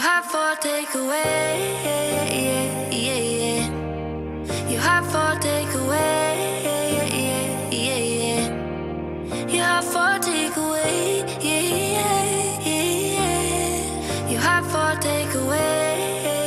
have for takeaway. You have for takeaway. You have for takeaway. You have for takeaway.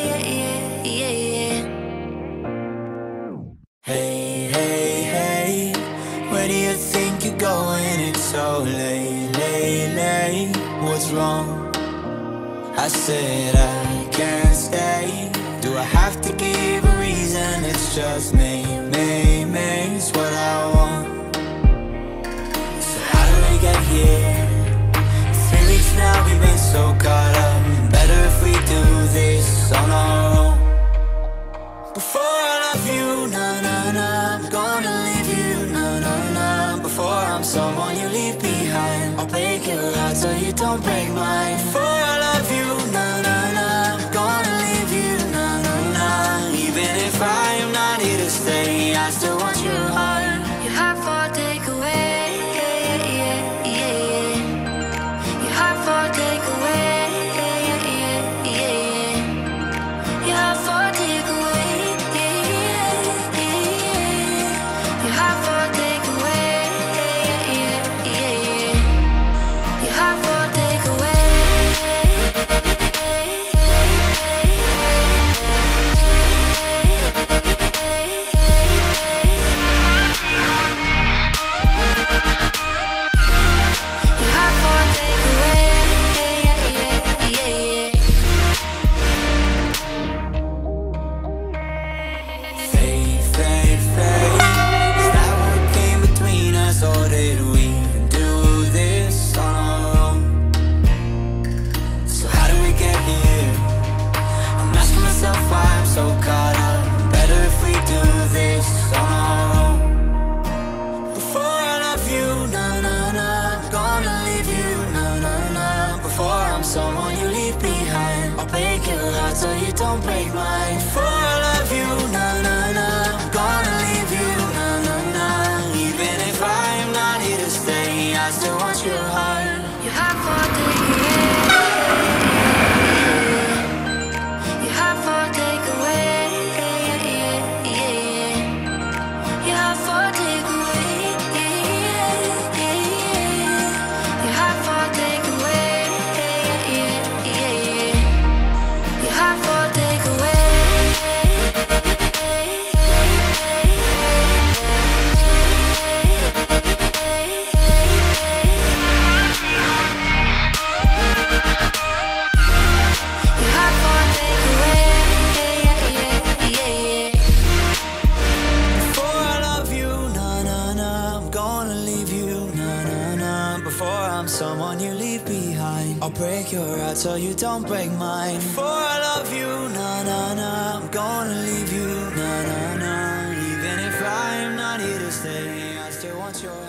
Hey, hey, hey, where do you think you're going? It's so late, late, late. What's wrong? I said I can't stay. Do I have to give a reason? It's just me, it's what I want. So how did we get here? 3 weeks now, we've been so caught up. Better if we do this on our own. Before I love you, nah, nah, nah, I'm gonna leave you, nah, nah, nah. Before I'm someone you leave behind, I'll break your heart so you don't break mine. Before I love you, nah, nah, nah, I'm gonna leave you, nah, nah, nah. Even if I am not here to stay, I still want your heart. You have for takeaway. You have for takeaway. You have for takeaway. You have for takeaway. You have for takeaway. Fade, fade, fade. Is that what came between us, or did we do this on our own? So how did we get here? I'm asking myself why I'm so caught up. Better if we do this on our own. Before I love you, nah, nah, nah, I'm gonna leave you, nah, nah, nah. Before I'm someone you leave behind, I'll break your heart so you don't break mine. Before I love you, nah, nah, nah, I'm gonna leave you, nah, nah, nah. Even if I am not here to stay, I still want your heart. You have for takeaway. You have for takeaway. You have for takeaway. You have for takeaway. You have for takeaway. You have for takeaway. Before I love you, nah, nah, nah, I'm gonna leave you, nah, nah, nah. Before I'm someone you leave behind, I'll break your heart so you don't break mine. Before I love you, nah, nah, nah, I'm gonna leave you, nah, nah, nah. Even if I am not here to stay, I still want your heart.